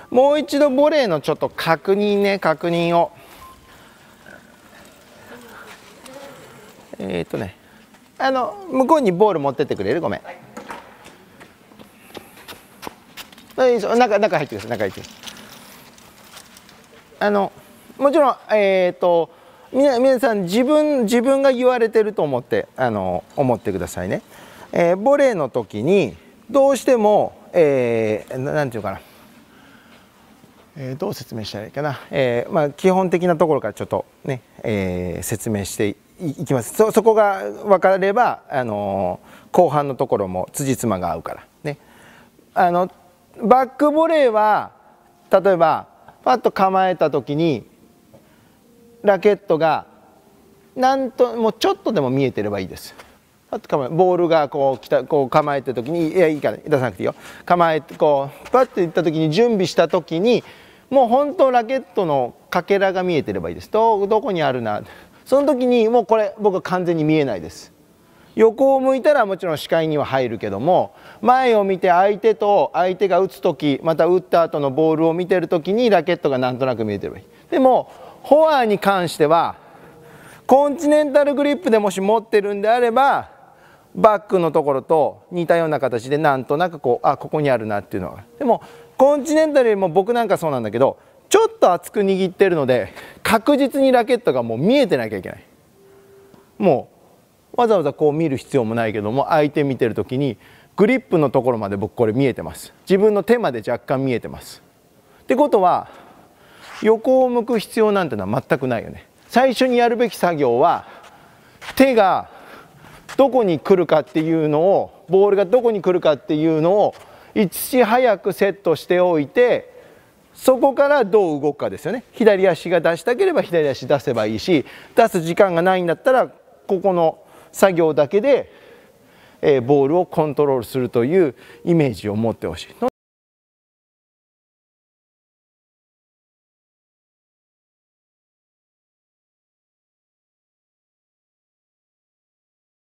もう一度ボレーのちょっと確認を。向こうにボール持ってってくれる？ごめん。中入ってください。中入ってください。もちろん皆さん自分が言われてると思ってってくださいね。ボレーの時にどうしてもなんていうかな、どう説明したらいいかな、基本的なところからちょっとね、説明していきます。そこが分かれば後半のところも辻褄が合うからね。バックボレーは例えばパッと構えた時にラケットがもうちょっとでも見えてればいいです。パッとボールがこう構えた時にいいから出さなくていいよ。構えてこうパッといった時に準備した時にもう本当ラケットのかけらが見えてればいいです。どこにあるな。その時にもうこれ僕は完全に見えないです。横を向いたらもちろん視界には入るけども、前を見て相手が打つ時また打った後のボールを見てる時にラケットがなんとなく見えてればいい。でもフォアに関してはコンチネンタルグリップでもし持ってるんであればバックのところと似たような形でなんとなくここにあるなっていうのが。でもコンチネンタルよりも僕なんかそうなんだけどちょっと厚く握ってるので確実にラケットがもう見えてなきゃいけない。もうわざわざこう見る必要もないけども相手見てる時にグリップのところまで僕これ見えてます。自分の手まで若干見えてます。ってことは横を向く必要なんてのは全くないよね。最初にやるべき作業は手がどこに来るかっていうのをボールがどこに来るかっていうのをいち早くセットしておいてそこからどう動くかですよね。左足が出したければ左足出せばいいし出す時間がないんだったらここの作業だけでボールをコントロールするというイメージを持ってほしい。